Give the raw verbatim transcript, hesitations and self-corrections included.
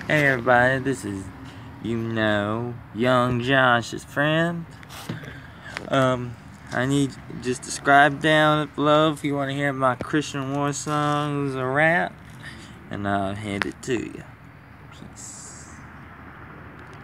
Hey everybody, this is, you know, young Josh's friend. Um, I need just subscribe down below if you want to hear my Christian war songs or rap, and I'll hand it to you. Peace.